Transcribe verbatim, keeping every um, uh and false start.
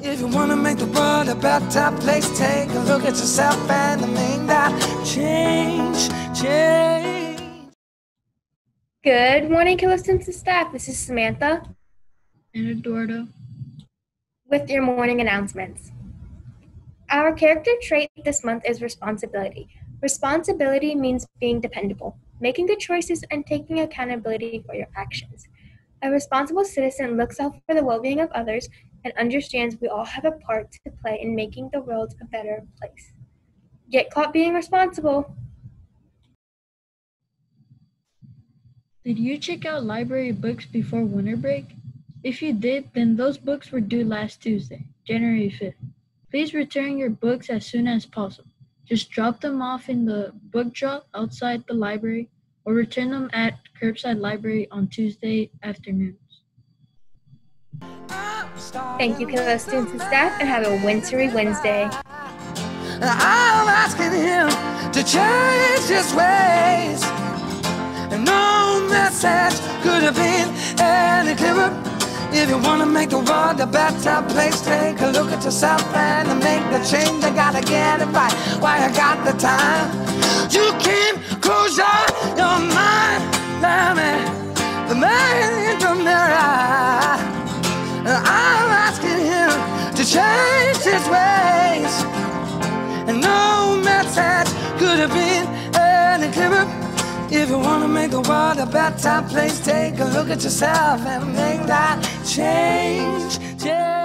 If you want to make the world a better place, take a look at yourself and make that change, change. Good morning, Killiston staff. This is Samantha and Eduardo with your morning announcements. Our character trait this month is responsibility. Responsibility means being dependable, making good choices, and taking accountability for your actions. A responsible citizen looks out for the well-being of others and understands we all have a part to play in making the world a better place. Get caught being responsible. Did you check out library books before winter break? If you did, then those books were due last Tuesday, January fifth. Please return your books as soon as possible. Just drop them off in the book drop outside the library or return them at Curbside Library on Tuesday afternoons. Thank you, Kilo students and staff, and have a wintry Wednesday. I'm asking him to change his ways, and no message could have been any clearer. If you want to make the world a better place, take a look at yourself and make the change. You gotta get it right while you got the time. You can close your, your mind, let me, the man in the mirror. I'm asking him to change his ways, and no message could have been any clearer. If you want to make the world a better place, take a look at yourself and make that change, change.